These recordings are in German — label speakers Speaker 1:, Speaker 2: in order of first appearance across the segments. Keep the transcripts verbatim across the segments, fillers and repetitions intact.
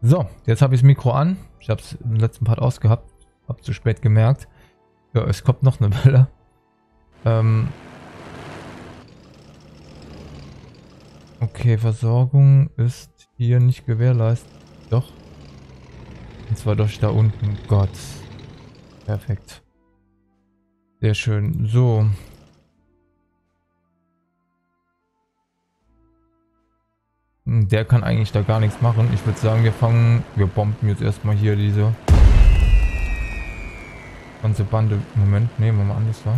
Speaker 1: So, jetzt habe ich das Mikro an. Ich habe es im letzten Part ausgehabt. Habe zu spät gemerkt. Ja, es kommt noch eine Welle. Ähm okay, Versorgung ist hier nicht gewährleistet. Doch. Und zwar durch da unten. Gott. Perfekt. Sehr schön. So. Der kann eigentlich da gar nichts machen. Ich würde sagen, wir fangen... Wir bomben jetzt erstmal hier diese... ganze Bande. Moment, nehmen wir mal an, das war.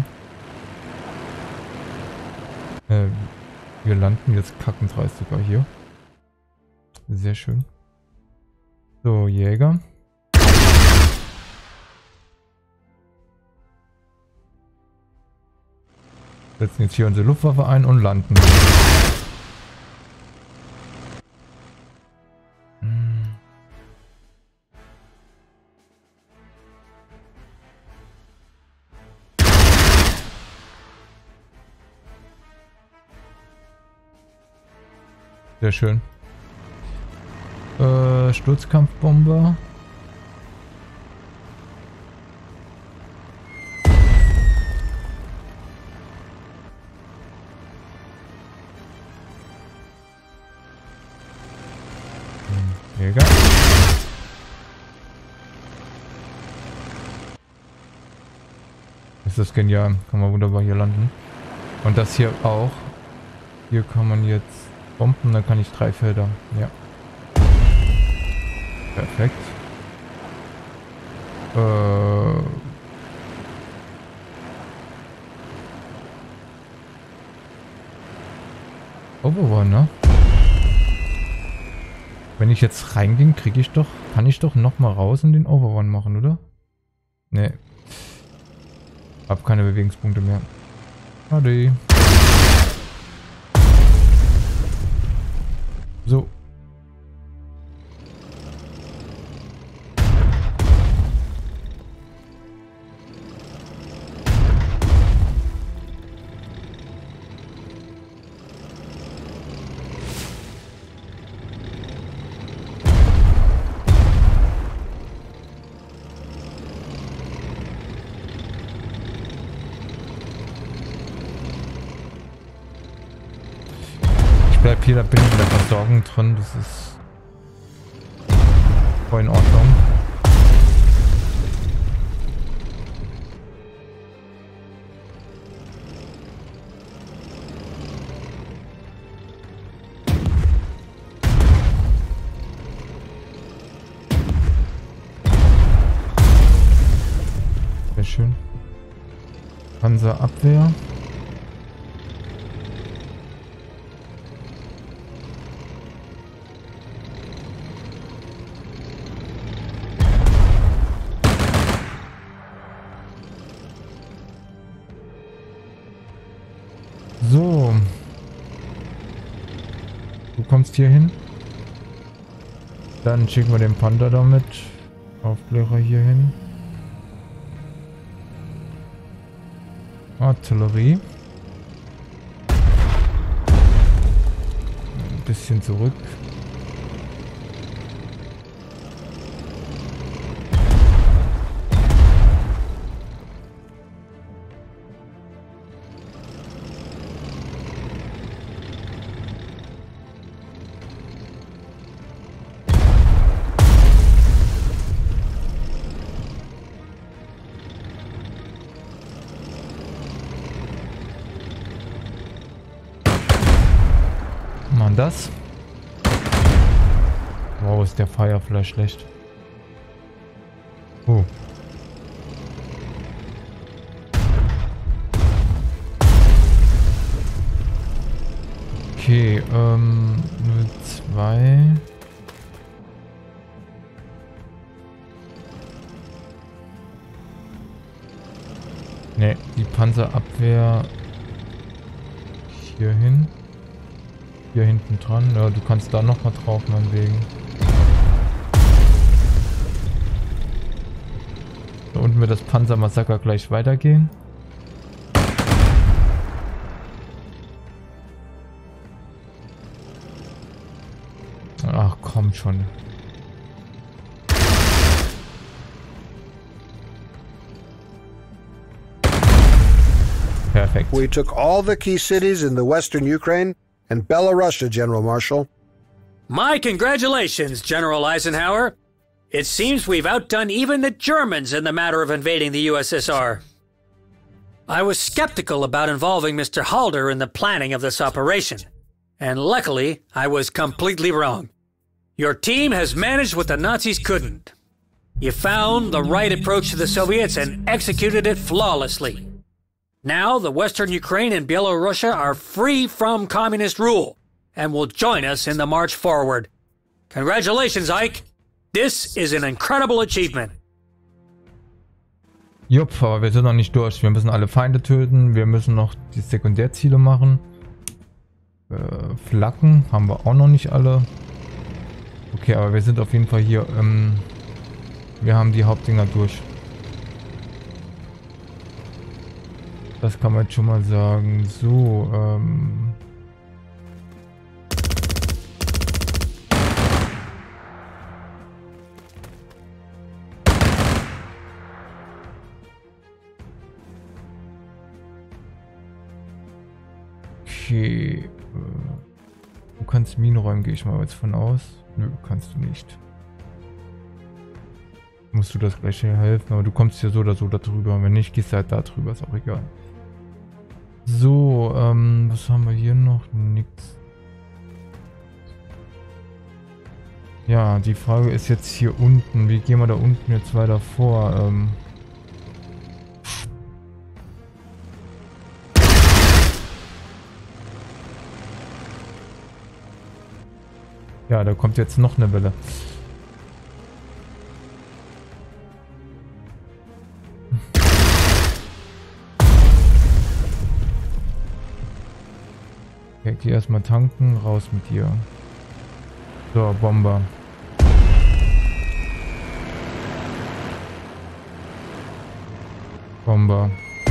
Speaker 1: Äh, wir landen jetzt kackendreißiger hier. Sehr schön. So, Jäger. Setzen jetzt hier unsere Luftwaffe ein und landen. Sehr schön. Äh, Sturzkampfbomber. Jäger. Ist das genial. Kann man wunderbar hier landen. Und das hier auch. Hier kann man jetzt bomben, dann kann ich drei Felder. Ja. Perfekt. Äh. Overrun, ne? Wenn ich jetzt reingehe, kriege ich doch, kann ich doch noch mal raus und den Overrun machen, oder? Ne. Hab keine Bewegungspunkte mehr. Ade. So. Ich bleib hier, da bin ich in der Versorgung drin, das ist voll in Ordnung. Sehr schön. Panzerabwehr. So. Du kommst hier hin. Dann schicken wir den Panther damit. Aufklärer hier hin. Artillerie. Ein bisschen zurück. Machen das. Wow, ist der Firefly schlecht. Oh. Okay, ähm, null zwei. Ne, die Panzerabwehr hier hin. Hier hinten dran. Ja, du kannst da noch mal drauf, meinetwegen. Da unten wird das Panzermassaker gleich weitergehen. Ach, komm schon. Perfekt.
Speaker 2: We took all the key cities in the western Ukraine and Belarusia, General Marshal.
Speaker 3: My congratulations, General Eisenhower. It seems we've outdone even the Germans in the matter of invading the U S S R. I was skeptical about involving Mister Halder in the planning of this operation, and luckily, I was completely wrong. Your team has managed what the Nazis couldn't. You found the right approach to the Soviets and executed it flawlessly. Now, the Western Ukraine and Belarusia are free from communist rule and will join us in the march forward. Congratulations, Ike. This is an incredible achievement.
Speaker 1: Jupp, aber wir sind noch nicht durch. Wir müssen alle Feinde töten. Wir müssen noch die Sekundärziele machen. Äh, Flaggen haben wir auch noch nicht alle. Okay, aber wir sind auf jeden Fall hier. Ähm, wir haben die Hauptdinger durch. Das kann man jetzt schon mal sagen. So, ähm... Okay. Du kannst Minen räumen, gehe ich mal jetzt von aus. Nö, kannst du nicht. Musst du das gleich hier helfen, aber du kommst ja so oder so da drüber. Wenn nicht, gehst du halt da drüber, ist auch egal. So, ähm, was haben wir hier noch? Nix. Ja, die Frage ist jetzt hier unten. Wie gehen wir da unten jetzt weiter vor? Ähm... Ja, da kommt jetzt noch eine Welle. Okay, geh erstmal tanken, raus mit dir. So, Bomber. Bomber.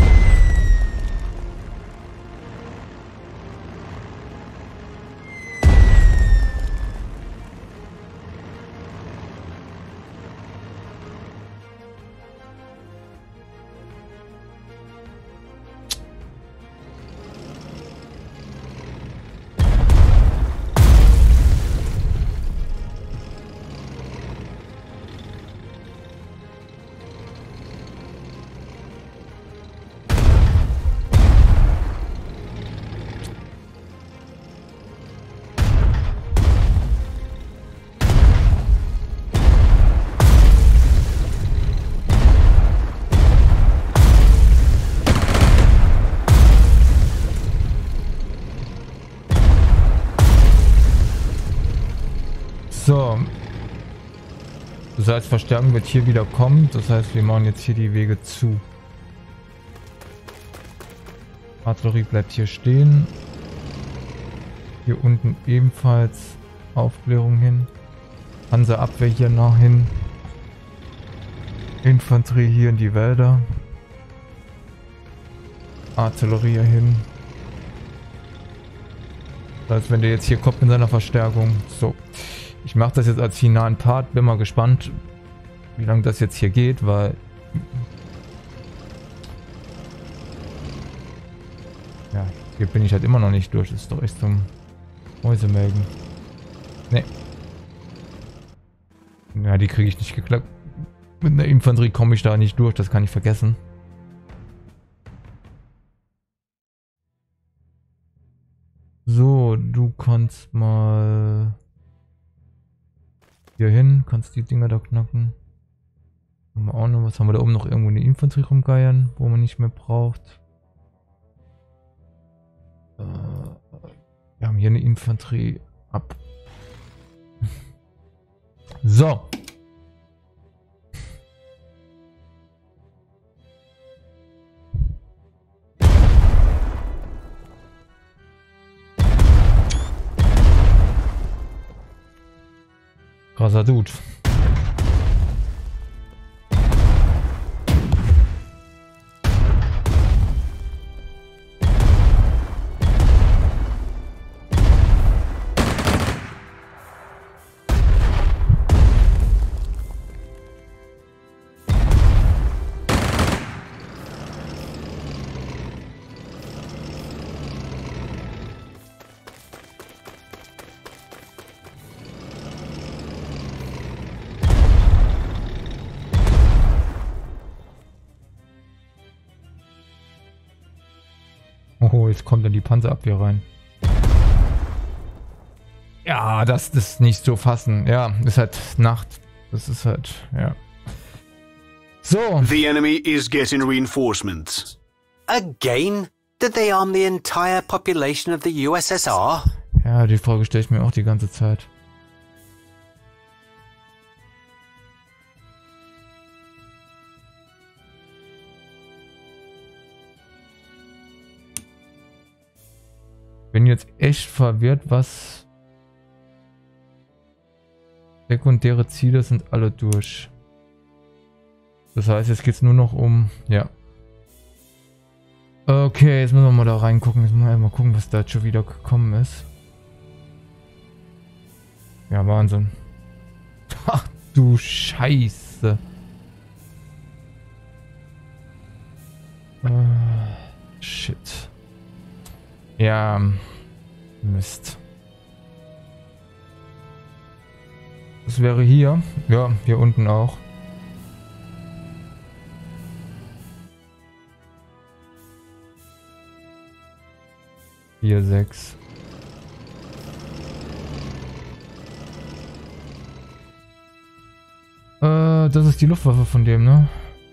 Speaker 1: So. Das heißt, Verstärkung wird hier wieder kommen. Das heißt, wir machen jetzt hier die Wege zu. Artillerie bleibt hier stehen. Hier unten ebenfalls Aufklärung hin. Panzerabwehr hier nach hin. Infanterie hier in die Wälder. Artillerie hier hin. Das heißt, wenn der jetzt hier kommt mit seiner Verstärkung. So. Ich mache das jetzt als finalen Part. Bin mal gespannt, wie lange das jetzt hier geht, weil... Ja, hier bin ich halt immer noch nicht durch. Das ist doch echt zum Mäusemelken. Ne. Ja, die kriege ich nicht geklappt. Mit einer Infanterie komme ich da nicht durch. Das kann ich vergessen. So, du kannst mal... hier hin, kannst die Dinger da knacken. Haben wir auch noch was? Haben wir da oben noch irgendwo eine Infanterie rumgeiern, wo man nicht mehr braucht? Äh, wir haben hier eine Infanterie ab. So. Krasser Dude. Oh, jetzt kommt dann die Panzerabwehr rein. Ja, das ist nicht so fassen. Ja, ist halt Nacht. Das ist halt, ja. So.
Speaker 4: The enemy is getting reinforcements.
Speaker 5: Again? Did they arm the entire population of the U S S R?
Speaker 1: Ja, die Frage stelle ich mir auch die ganze Zeit. Bin jetzt echt verwirrt, was sekundäre Ziele sind alle durch. Das heißt, jetzt geht es nur noch um, ja. Okay, jetzt müssen wir mal da reingucken. Jetzt müssen wir mal gucken, was da jetzt schon wieder gekommen ist. Ja, Wahnsinn. Ach du Scheiße. Uh, shit. Ja, Mist. Das wäre hier. Ja, hier unten auch. Vier, sechs. Äh, das ist die Luftwaffe von dem, ne?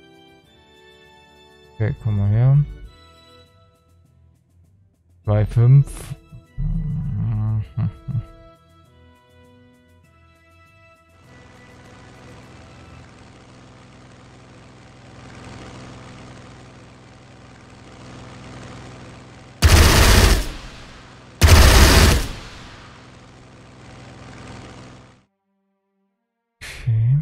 Speaker 1: Okay, komm mal her. zwei, fünf. Okay.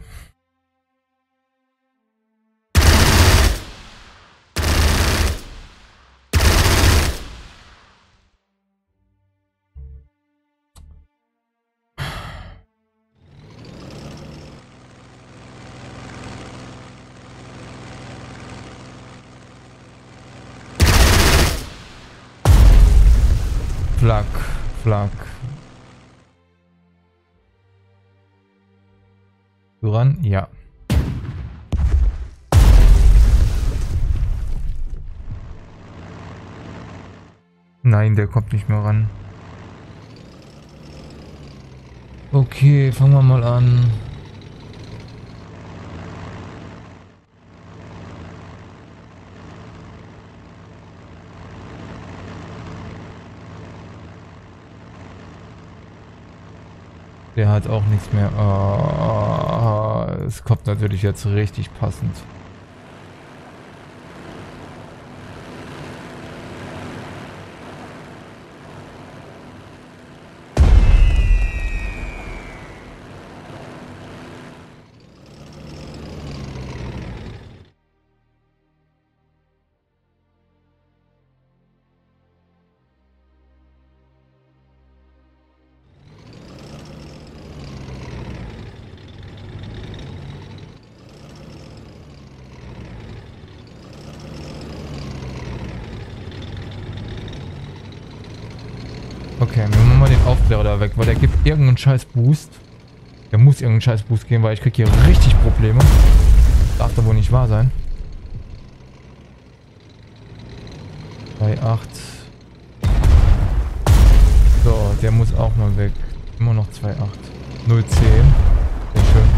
Speaker 1: Flak, Flak. Du ran? Ja. Nein, der kommt nicht mehr ran. Okay, fangen wir mal an. Der hat auch nichts mehr. Oh, es kommt natürlich jetzt richtig passend. Okay, wir machen mal den Aufklärer da weg, weil der gibt irgendeinen scheiß Boost. Der muss irgendeinen scheiß Boost geben, weil ich krieg hier richtig Probleme. Darf da wohl nicht wahr sein. zwei Komma acht. So, der muss auch mal weg. Immer noch zwei Komma acht. null Komma zehn. Sehr schön.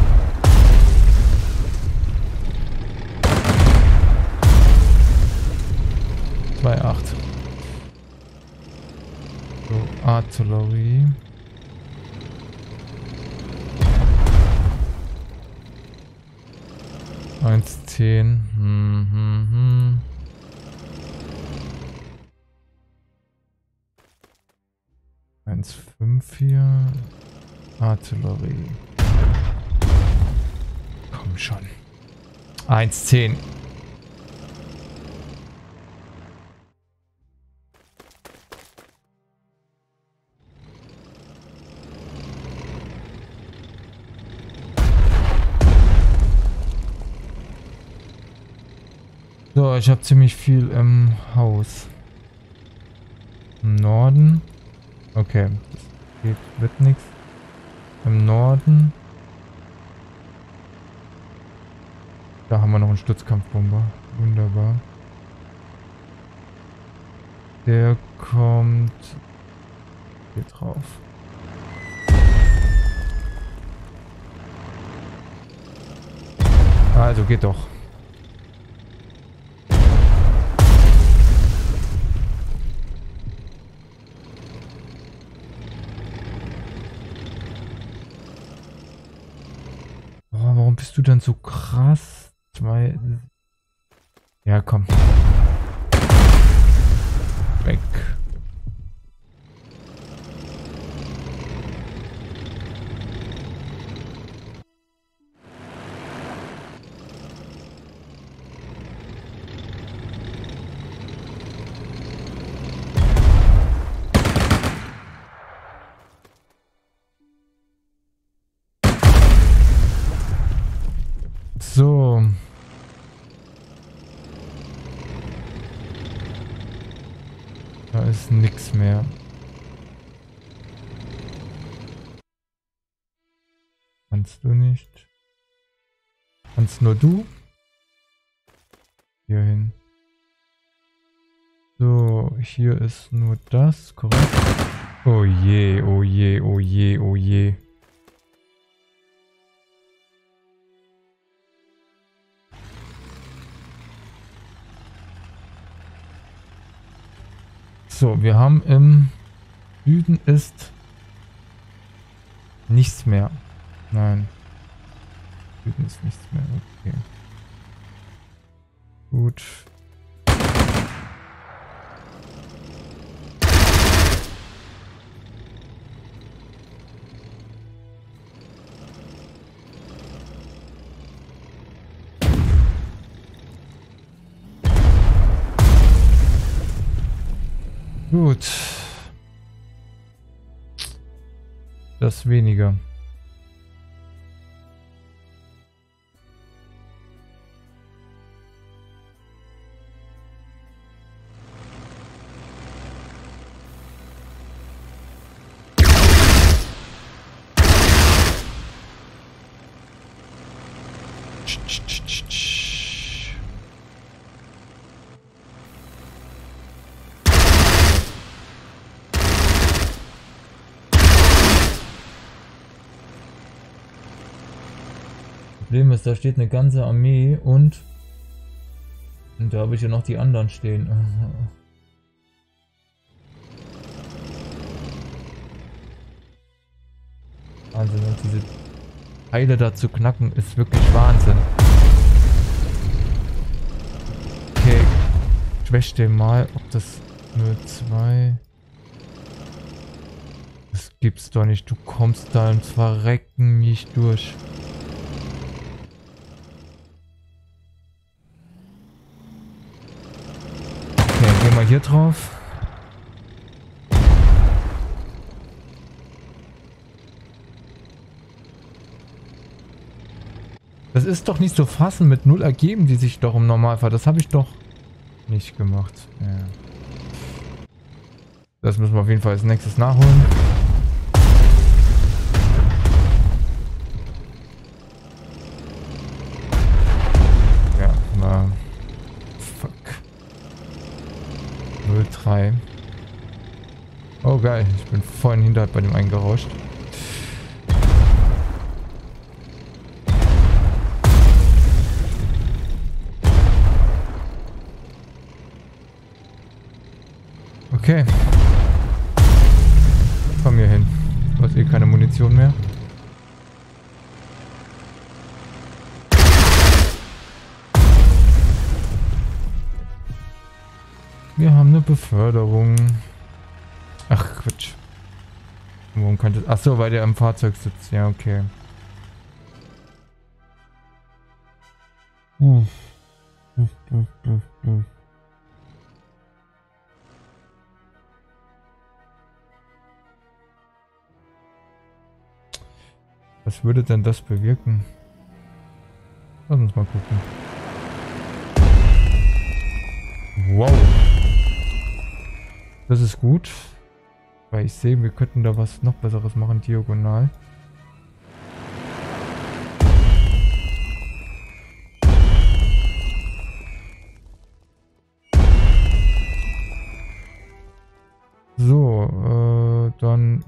Speaker 1: zwei Komma acht. So, Artillerie. eins Komma zehn. Hm, hm, hm. eins Komma fünf hier. Artillerie. Komm schon. eins Komma zehn. So, ich habe ziemlich viel im Haus. Im Norden. Okay, das geht, wird nichts. Im Norden. Da haben wir noch einen Stutzkampfbomber. Wunderbar. Der kommt hier drauf. Also geht doch. Oh, warum bist du denn so krass? Zwei. Ja, komm. Weg. So. Da ist nichts mehr. Kannst du nicht. Kannst nur du. Hier hin. So, hier ist nur das, korrekt? Oh je, oh je, oh je, oh je. So, wir haben im Süden ist nichts mehr. Nein. Im Süden ist nichts mehr. Okay. Gut. Gut. Das weniger. Problem ist, da steht eine ganze Armee und und da habe ich ja noch die anderen stehen. Also diese Teile da zu knacken ist wirklich Wahnsinn. Okay, schwäch den mal, ob das nur zwei. Das gibt's doch nicht. Du kommst da ins Verrecken nicht durch. Gehen wir hier drauf. Das ist doch nicht so fassen, mit null ergeben die sich doch im Normalfall. Das habe ich doch nicht gemacht. Ja. Das müssen wir auf jeden Fall als nächstes nachholen. Ja, na. null drei. Oh geil, ich bin vorhin hinterhalb bei dem eingerauscht. Okay. Komm hier hin. Du hast eh keine Munition mehr. Wir haben eine Beförderung. Ach, Quatsch. Warum könnte... Ach so, weil der am Fahrzeug sitzt. Ja, okay. Hm. Hm, hm, hm, hm. Was würde denn das bewirken? Lass uns mal gucken. Wow. Das ist gut. Weil ich sehe, wir könnten da was noch Besseres machen, diagonal.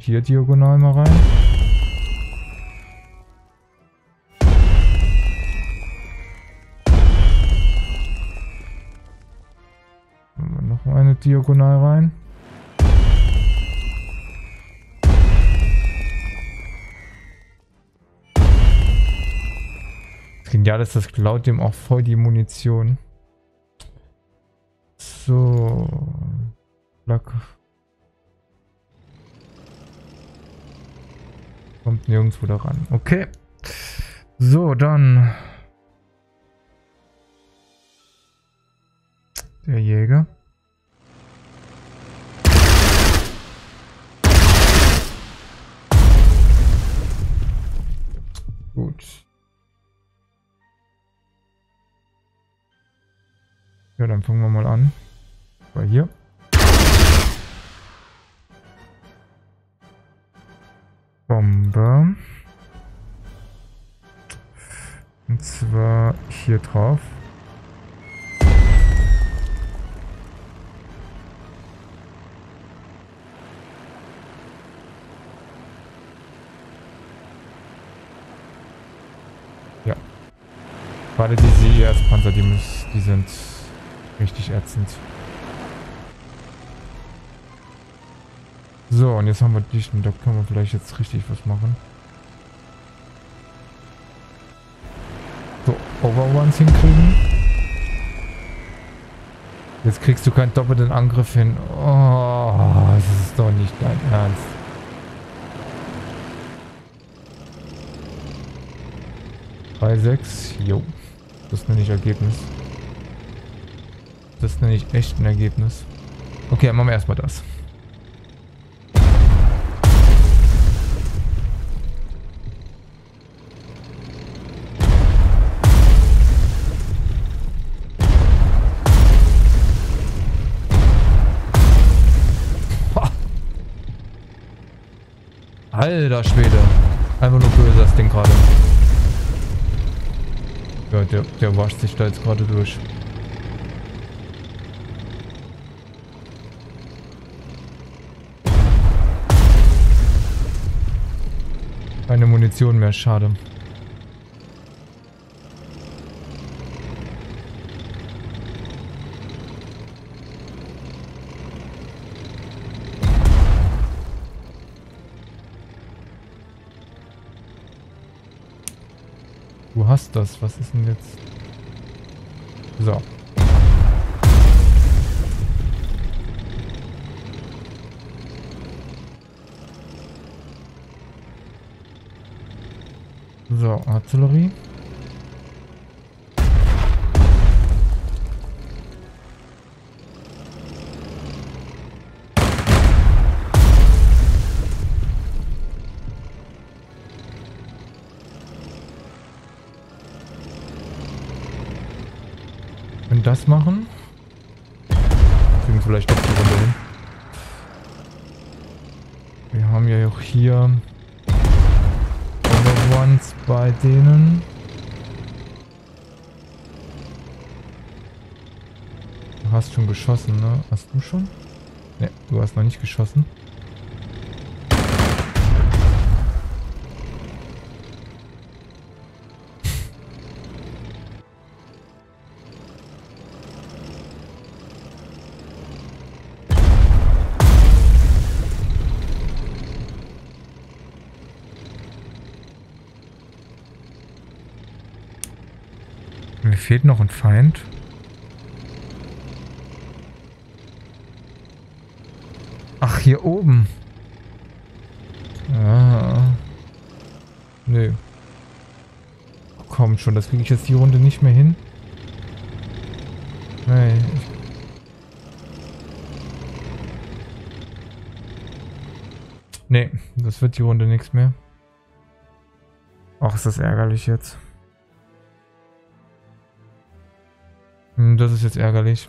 Speaker 1: hier diagonal mal rein. Machen wir noch eine diagonal rein. Genial ist, das klaut dem auch voll die Munition. So. Lack. Kommt nirgendwo da ran. Okay. So, dann. Der Jäger. Gut. Ja, dann fangen wir mal an. Bei hier. Bombe. Und zwar hier drauf. Ja. Gerade diese I S-Panzer, die, die sind richtig ätzend. So, und jetzt haben wir dicht und da können wir vielleicht jetzt richtig was machen. So, Overruns hinkriegen. Jetzt kriegst du keinen doppelten Angriff hin. Oh, das ist doch nicht dein Ernst. drei sechs, jo. Das nenne ich Ergebnis. Das nenne ich echt ein Ergebnis. Okay, dann machen wir erstmal das. Alter Schwede. Einfach nur böse das Ding gerade. Ja, der, der wascht sich da jetzt gerade durch. Keine Munition mehr, schade. Du hast das. Was ist denn jetzt? So. So, Artillerie. Können das machen. Kriegen vielleicht doch die Runde hin. Wir haben ja auch hier Overruns bei denen. Du hast schon geschossen, ne? Hast du schon? Ne, du hast noch nicht geschossen. Mir fehlt noch ein Feind. Ach, hier oben. Ah. Nö. Komm schon, das kriege ich jetzt die Runde nicht mehr hin. Nee. Nee, das wird die Runde nichts mehr. Ach, ist das ärgerlich jetzt. Das ist jetzt ärgerlich.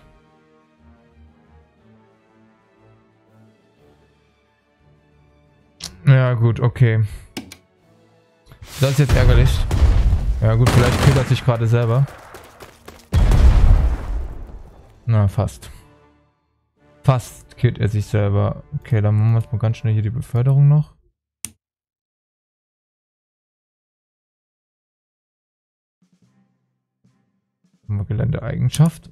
Speaker 1: Ja gut, okay. Das ist jetzt ärgerlich. Ja gut, vielleicht killt er sich gerade selber. Na, fast. Fast killt er sich selber. Okay, dann machen wir jetzt mal ganz schnell hier die Beförderung noch. Haben wir Geländeeigenschaft.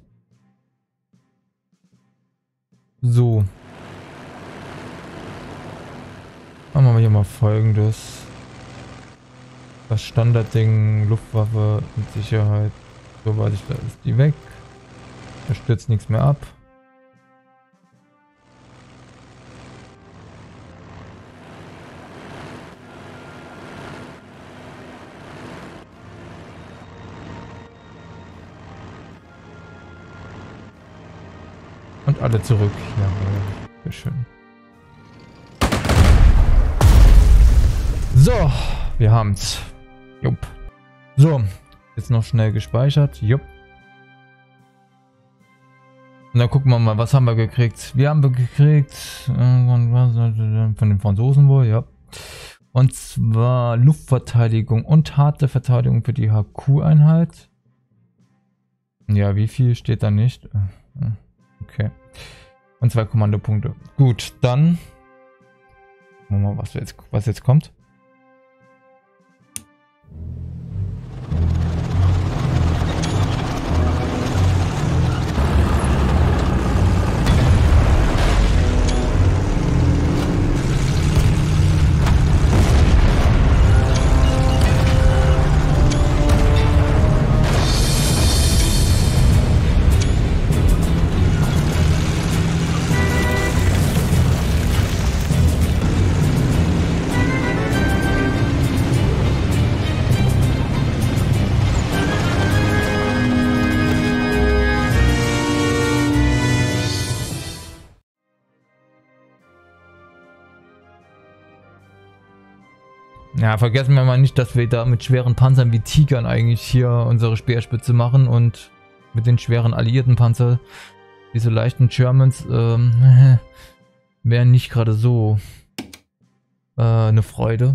Speaker 1: So. Dann machen wir hier mal Folgendes. Das Standardding, Luftwaffe und Sicherheit. So weiß ich, da ist die weg. Da stürzt nichts mehr ab. Und alle zurück. Ja, sehr schön. So, wir haben's. Jupp. So, jetzt noch schnell gespeichert. Jupp. Und dann gucken wir mal, was haben wir gekriegt. Wir haben gekriegt von den Franzosen wohl, ja. Und zwar Luftverteidigung und harte Verteidigung für die H Q-Einheit. Ja, wie viel steht da nicht? Okay. Und zwei Kommandopunkte. Gut, dann gucken wir mal, was jetzt, was jetzt kommt. Ja, vergessen wir mal nicht, dass wir da mit schweren Panzern wie Tigern eigentlich hier unsere Speerspitze machen und mit den schweren alliierten Panzern, diese leichten Germans, ähm, wären nicht gerade so äh, eine Freude.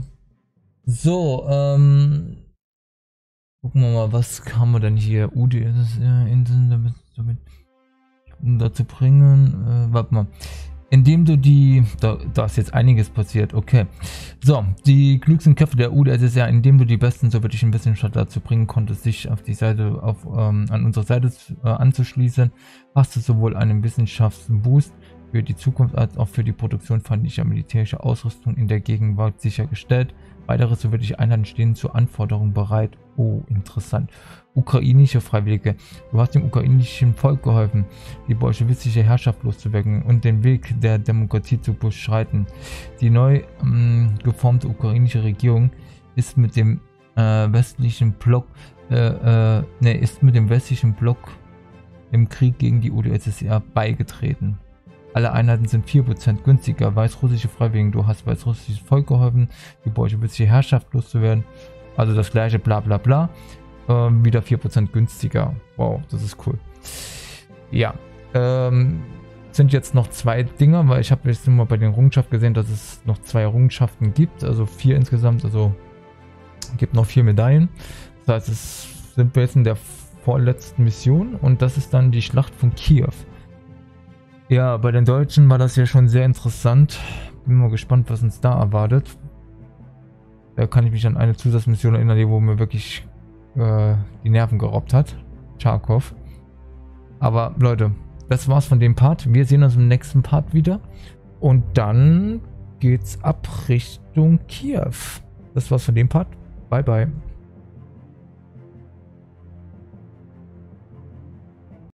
Speaker 1: So, ähm, gucken wir mal, was haben wir denn hier? U D S R-Inseln, damit, damit, um dazu bringen, äh, warte mal. Indem du die, da, da ist jetzt einiges passiert, okay. So, die klügsten Köpfe der U D S R, indem du die besten sowjetischen Wissenschaftler dazu bringen konntest, sich auf die Seite, auf, ähm, an unsere Seite äh, anzuschließen, hast du sowohl einen Wissenschaftsboost für die Zukunft als auch für die Produktion feindlicher militärischer Ausrüstung in der Gegenwart sichergestellt. Weitere sowjetische Einheiten stehen zur Anforderung bereit. Oh, interessant. Ukrainische Freiwillige. Du hast dem ukrainischen Volk geholfen, die bolschewistische Herrschaft loszuwerden und den Weg der Demokratie zu beschreiten. Die neu ähm, geformte ukrainische Regierung ist mit dem äh, westlichen Block, äh, äh, ne, ist mit dem westlichen Block im Krieg gegen die U d S S R beigetreten. Alle Einheiten sind vier Prozent günstiger. Weißrussische Freiwilligen, du hast weißrussisches Volk geholfen, die bolschewistische Herrschaft loszuwerden. Also das gleiche bla bla bla. Ähm, wieder vier Prozent günstiger. Wow, das ist cool. Ja, ähm, sind jetzt noch zwei Dinger, weil ich habe jetzt immer bei den Errungenschaften gesehen, dass es noch zwei Errungenschaften gibt. Also vier insgesamt, also gibt noch vier Medaillen. Das heißt, es sind wir jetzt in der vorletzten Mission und das ist dann die Schlacht von Kiew. Ja, bei den Deutschen war das ja schon sehr interessant. Bin mal gespannt, was uns da erwartet. Da kann ich mich an eine Zusatzmission erinnern, die wo mir wirklich äh, die Nerven geraubt hat. Charkov. Aber Leute, das war's von dem Part. Wir sehen uns im nächsten Part wieder. Und dann geht's ab Richtung Kiew. Das war's von dem Part. Bye, bye.